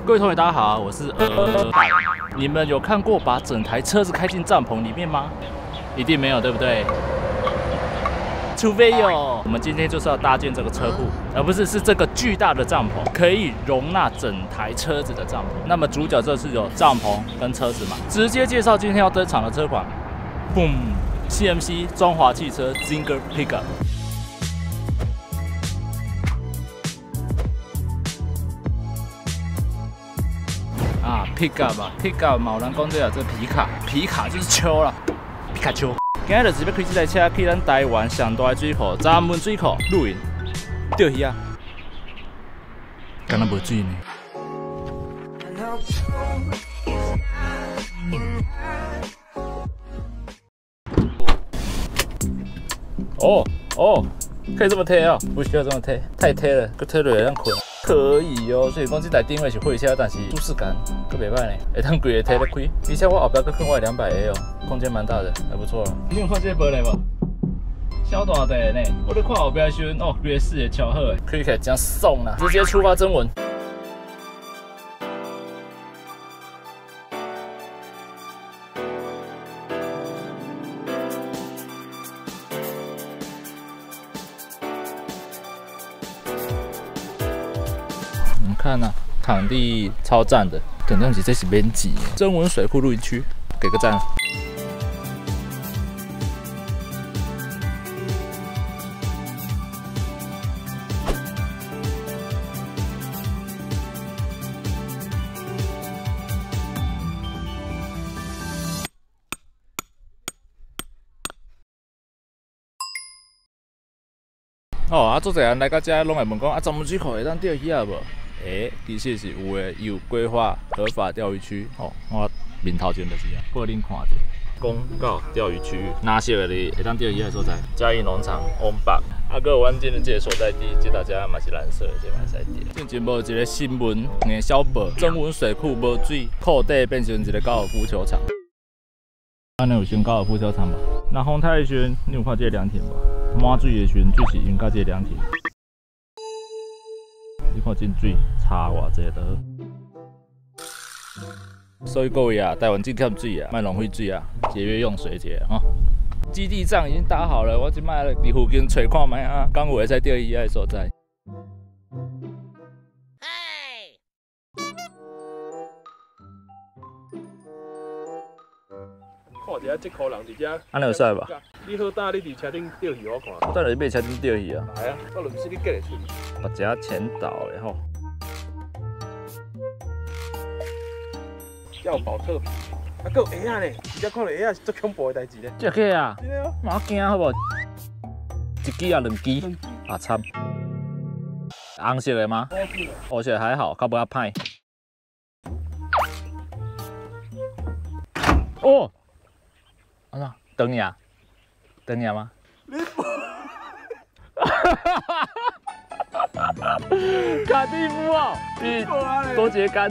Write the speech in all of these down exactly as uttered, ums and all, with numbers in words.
各位同学，大家好，我是呃大。你们有看过把整台车子开进帐篷里面吗？一定没有，对不对？除非有。我们今天就是要搭建这个车库，而不是是这个巨大的帐篷，可以容纳整台车子的帐篷。那么主角这是有帐篷跟车子嘛？直接介绍今天要登场的车款 ，Boom， C M C 中华汽车 Zinger Pickup。 啊 ，Pickup 啊 ，Pickup 嘛，有人讲这啊，这皮卡，皮卡就是秋啦，皮卡丘。今日就是要开这台车去咱台湾上大的水库——闸门水库露营，钓鱼啊，敢若无水呢。哦哦，可以这么贴哦，不需要这么贴，太贴了，佮贴落会当困。 可以哦，所以讲这台定位是货车，但是舒适感可袂歹呢，会当规个摕得开，而且我后边佮放我两百 A 哦，空间蛮大的，还不错。你有看这个玻璃无？小大的呢，我咧看后边的时候，哦，规个视野超好诶，开起来真爽啦！直接出发征文。看呐、啊，场地超赞的，等东西这是免钱。征文水库露营区，给个赞。哦，啊，做侪人来到这拢会问讲啊，闸门水库会当钓鱼啊无？ 诶、欸，的确是有诶，有规划合法钓鱼区哦。我面头前就是啊，过恁看者。公告钓鱼区域，哪些个哩会当钓鱼的所在？嘉义农场、翁北，啊，搁有阮今日这个所在地，这大家嘛是蓝色的这块在地。最近无一个新闻，硬小报，曾文水库无水，库底变成一个高尔夫球场。安尼有选高尔夫球场无？那风台的时阵，你有看这个凉亭无？满水的时阵，就是用到这个凉亭。 你看真水，差偌济就好。所以各位啊，台湾真欠水啊，莫浪费水啊，节约用水者吼。基地帐已经搭好了，我即摆伫附近找看卖啊，刚有会使钓鱼的所在。 看一下这口人伫遮， 安尼有使吧？ 你好大，你伫车顶钓鱼我看。 我等下去买车顶钓鱼啊。 来啊，我轮时你过来出。 我只前导的吼。 要保特瓶，啊，还有鞋啊呢，而且看到鞋啊是最恐怖的代志咧。 这个啊， 真的哦， 莫惊好无？一支啊，两支啊，惨。红色的吗？红色还好，较无遐歹。哦。 啊那等你啊，等你啊吗？你不，卡蒂夫哦，比多节杆。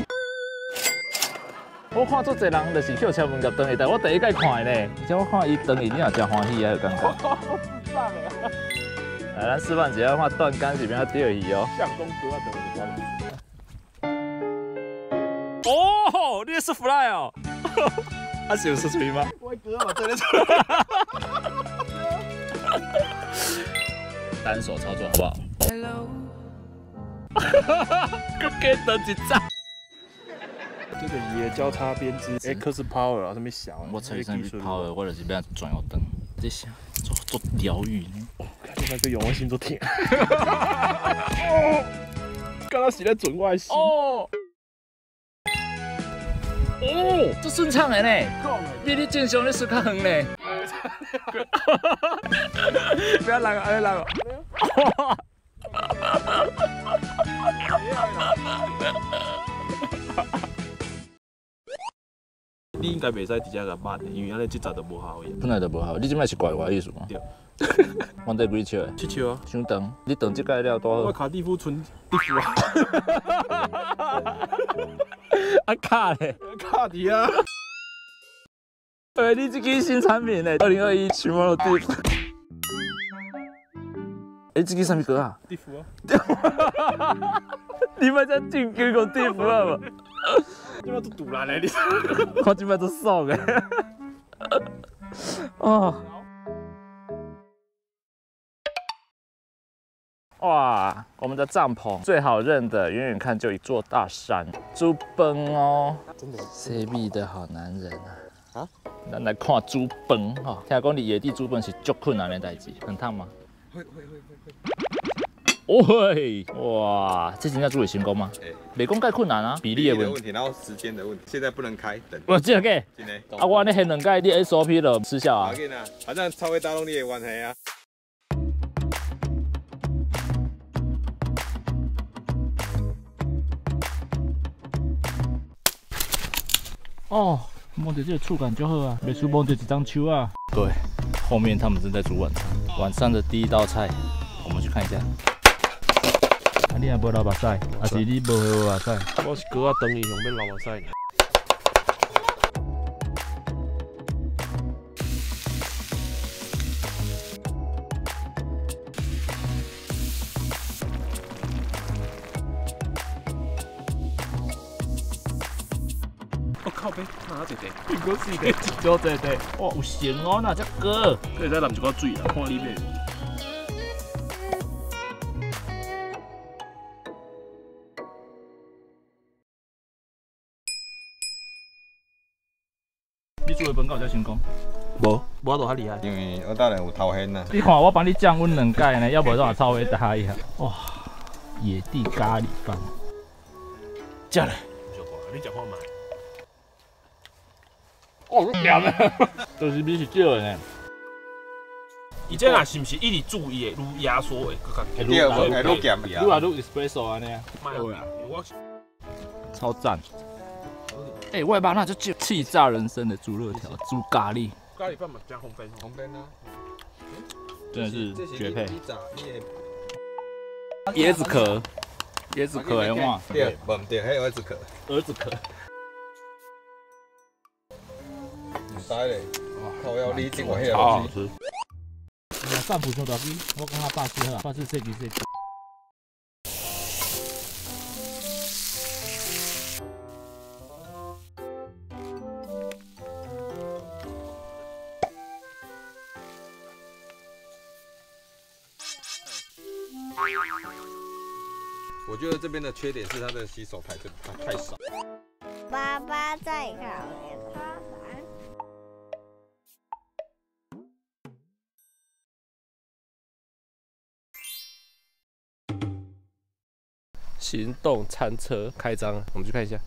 我看做侪人就是捡车门夹灯的，但我第一届看的呢，而且我看伊灯伊你也真欢喜啊，有感觉。 我智障了。 来，咱示范一下，看断竿是边啊钓鱼哦。 相公哥啊，等我哦，你是 fly 哦。他是有出锤吗？ 我哥嘛，真的是。 单手操作好不好 ？Hello。搁给等一张。 这个也交叉编织 X Power 啊，上面小。 我吹上去 Power， 我就是要转右灯。这下做做疗愈呢。 哦，看这个永温心都挺。刚刚洗在准外洗。哦。 哦，这顺畅的呢，比你正常的时较远呢。不要浪啊，不要浪啊！ 你应该袂使直接甲抹的，因为安尼这集就无效嘅。 本来就无效，你即摆是怪我的意思吗？对。我得几笑的？ 七笑啊。 伤长，你长这个了多好。 我卡蒂夫纯蒂夫啊。 啊卡嘞， 卡迪啊！ 对，你这个新产品嘞，二零二一 Tomorrow Deep。哎，这个什么歌啊？ 地府啊！ 你们在进歌个地府啊？ 这边都堵来嘞，你。 我这边都爽的。哦。哇，我们的帐篷最好认的，远远看就一座大山，猪崩哦。 真的。 C B 的好男人啊！ 啊？ 咱来看猪崩哈。听讲你野地猪崩是足困难的代志，很烫吗？ 会会会会会。 喂，哇，这真正煮会成功吗？哎，没讲介困难啊，比例的问题， 然后时间的问题，现在不能开，等。 我这个， 真的。 啊，我那黑两盖你 S O P 就失效啊。 要紧啊，反正超会打动你的关系啊。 哦，摸着这个触感就好啊，没输摸着一张手啊。对，后面他们正在煮晚餐，晚上的第一道菜，我们去看一下。啊，你也无流目屎，还是你无流目屎？ 我是哥啊，等伊用要流目屎。我靠呗，哪一个？苹果是的， 对对对，哇，有咸哦，那只哥。 可以再淋一寡水啦，看里面。 你煮的饭够才成功？ 无，无都较厉害。 因为我当然有头痕啦。 你看我帮你降温两盖呢，要不然超会打一下。哇，野地咖喱饭，食嘞。 你讲话慢。 哦，咸啊！就是比是少的呢。 伊这若是毋是一直煮伊的，愈压缩的，更加。 第二个会愈咸愈来愈 espresso 安尼啊。 对啊，我超赞。哎、欸，外巴那就气炸人生的猪肉条，猪咖喱。 咖喱饭嘛加红粉， 红粉啊， 真的是绝配。 椰椰子壳，椰子壳的话， 对，不对，还有椰子壳。 儿子壳。 唔使嘞，靠要你整我迄个好好吃。饭补充大鸡，我跟他爸吃哈，爸吃这几这几。 我觉得这边的缺点是它的洗手台真的它太少。 爸爸在考研花环。 行动餐车开张，我们去看一下。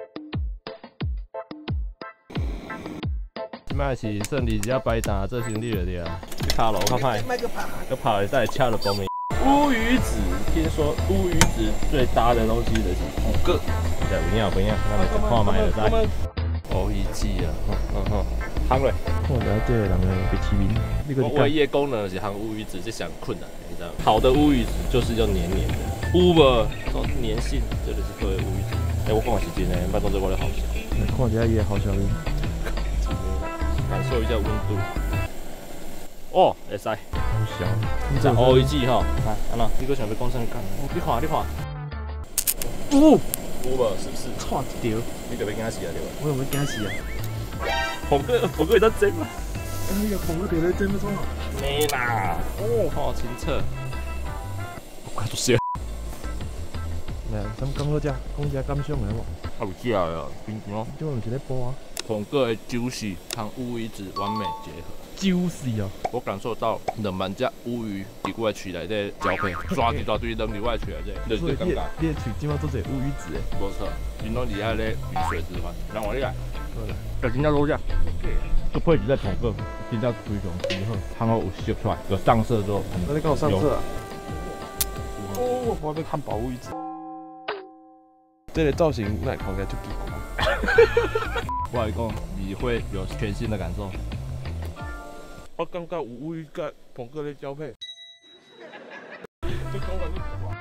即摆是胜利只摆单做生意了对啊，去拍路较歹，佮拍会使恰了光面。乌鱼子，听说乌鱼子最搭的东西就是五个，对，不要不要，那么看买就知。乌鱼子啊，嗯哼，烘嘞。 我了解人的被提名，那个唯一的功能是烘乌鱼子，这项困难，你知道吗？好的乌鱼子就是要黏黏的，乌吧，说粘性，这就是好的乌鱼子。哎，我讲的是真的，别当做我咧好笑。 看起来也好笑的。 感受一下温度。哦，会使。 好小。 你这乌鱼子吼，看，安怎？你搁想要讲啥讲？你看，你看。呜，有无？是不是？ 错一条。 你就要惊死啊，对吧？ 我有没有惊死啊？ 鹏哥，鹏哥在蒸吗？ 哎呀，鹏哥在在蒸没错。 没啦。哦，好清澈。我快做事。 咩？咁讲好食，讲只感想的无？ 好食呀，平常。 这我唔是咧播啊。 鹏哥的 juicy 和乌鱼子完美结合。 juicy 哦！ 我感受到两万只乌鱼伫我的喙内底交配，抓一大堆扔伫我的喙内底，就是感觉。 你的喙今晚做者乌鱼子诶。 无错，因拢伫遐咧鱼水之欢。让我你来。 好啦。要真正好食。个配置在同个，真正非常之好，汤好有吸出来，有上色之后。 那你跟我上色啊？哦，我要汉堡乌鱼子。这个造型那看起来就奇怪。 我来讲，你会有全新的感受。 我感觉有乌鱼甲鹏哥咧交配。这口感就怪。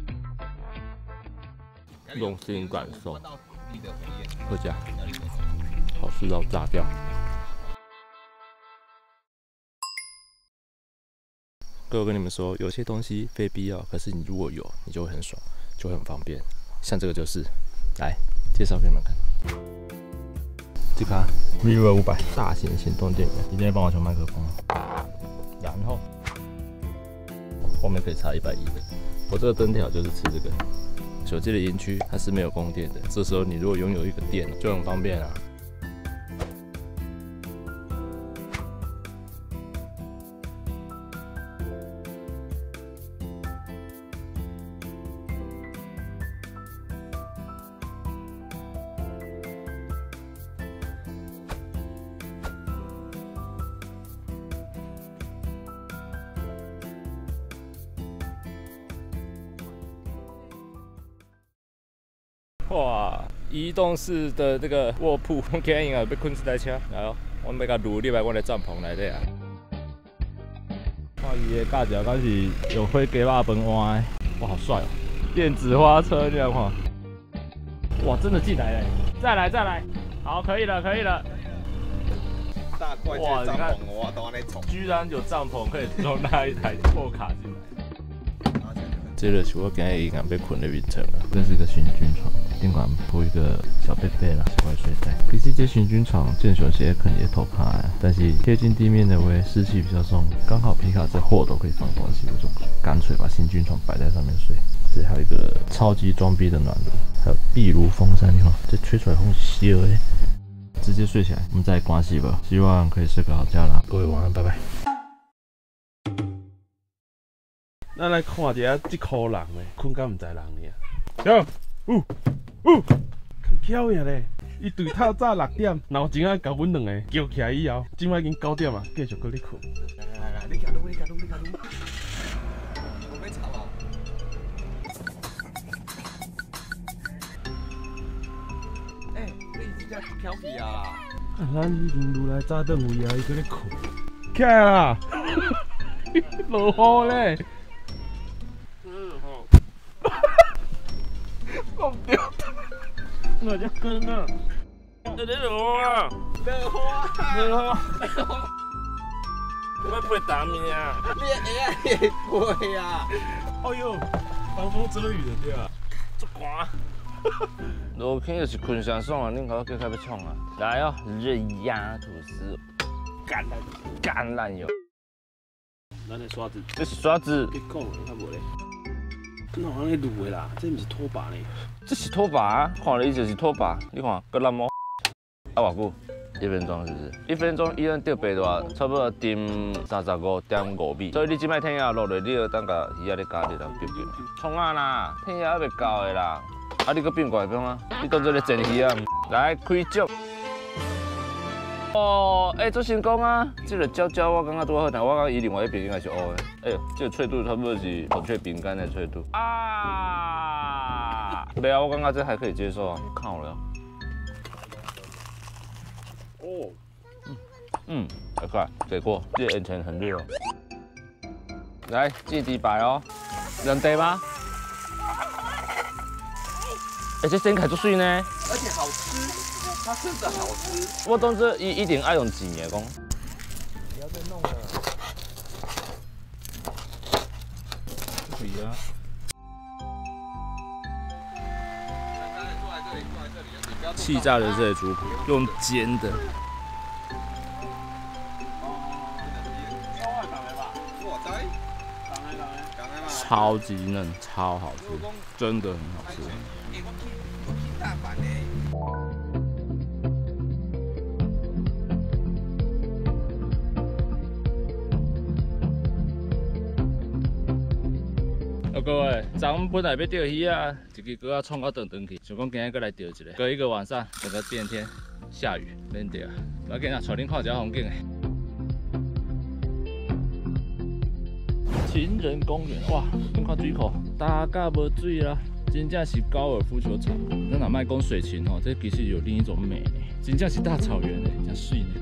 用心感受，好食。 好吃到炸掉。各位，我跟你们说，有些东西非必要，可是你如果有，你就会很爽，就会很方便。像这个就是，来介绍给你们看。这个 vivo 五百大型行动电源，一定要帮我调麦克风，然后后面可以插一百一的。我这个灯条就是吃这个。手机的营区它是没有供电的，这时候你如果拥有一个电，就很方便啊。哇！移动式的这个卧铺，我今日啊要困一台车，来哦，我要甲入入来我的帐篷内底啊。看伊的架脚，敢是有火鸡肉饭换的，哇，好帅哦！电子花车这样看，哇，真的进来了！再来再来，好，可以了可以了。 大怪兽帐篷，我都安尼冲。 居然有帐篷可以容纳一台破卡进来。这就是我今日已经被困在眠床了。这是个行军床，顶管铺一个小被被啦，小块睡袋。其实这行军床健雄鞋肯定偷拍啊，但是贴近地面的位湿气比较重，刚好皮卡这货都可以放东西，我就干脆把行军床摆在上面睡。这还有一个超级装逼的暖炉，还有壁炉风扇，你看这吹出来风是烧的。直接睡起来，我们再关系吧。希望可以睡个好觉啦，各位晚安，拜拜。咱来看一下这颗人嘞，困到唔知人呢。哟，呜呜，看巧呀咧！伊对透早六点，闹钟啊，甲阮两个叫起来以后，今摆已经九点啊，继续搁咧困。来来来，你行路，你行路，你行路。我要吵哦。哎，你真正调皮啊！啊，咱已经愈来早顿位啊，伊搁咧困。起来啦！落雨咧。讲唔对，我只根啊！你在落啊！落花，落花，我不会打你啊！你鞋啊，你会啊！哎呦，防风遮雨的对啊，足寒。落天就是困上爽啊，恁甲我叫开要创啊！来哦，热压吐司，橄榄橄榄油，咱的刷子，这是刷子。你讲，你看无咧？哪有安尼卤的啦？这不是拖把呢？这是拖把啊！看了伊就是拖把。你看，搁烂毛。啊，偌久？一分钟是不是？一分钟伊咱钓白大，差不多沉三十五点五米。所以你即摆天也落落，你要等甲鱼仔咧加入来变变。冲啊啦！天也还袂到的啦。啊，你搁变过来变啊？你当做咧蒸鱼啊？来开粥。哦，哎、欸，做成功啊！这个焦焦我感觉拄好，但我感觉伊另外一边应该是乌的。哎呦，这个脆度差不多是孔雀饼干的脆度啊！对啊，我感觉这还可以接受啊，看好了。哦，嗯嗯，很快给过，这眼前很热哦。来，芥底白哦，能得吗？哎、欸，这生凯做水呢， 而且好吃。它真的好吃， 我当这一一定爱用钱的讲。 不要再弄了。 可以啊。气炸的这些猪骨，用煎的。超级嫩，超好吃，真的很好吃。哦，各位，昨昏本来要钓鱼啊，一支搁啊创到长长去，想讲今日搁来钓一个，隔一个晚上整个变天，下雨免钓，我要紧啊，带恁看一下风景诶。情人公园，哇，恁看水库，大甲无水啦，真正是高尔夫球场。咱若卖讲水情吼，这其实有另一种美，真正是大草原诶，真水呢。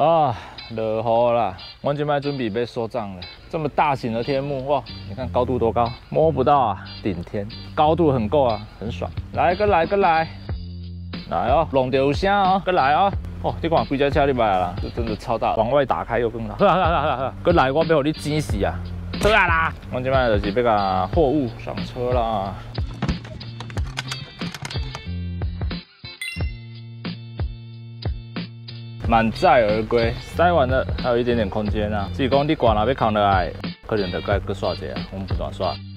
啊，落雨啦！我今摆准备要收帐了。这么大型的天幕，哇！你看高度多高，摸不到啊，顶天，高度很够啊，很爽。来，过来，过来，来哦，弄到有声哦，过来哦。哦，你看几只车你买啦？这真的超大，往外打开又更大。呵呵呵呵呵，过来，我要互你惊死啊！好啊啦，我今摆就是要甲货物上车啦。 满载而归，塞完了，还有一点点空间啊。只是讲你挂那要扛落来，可能得再搁刷一下，我们不断刷。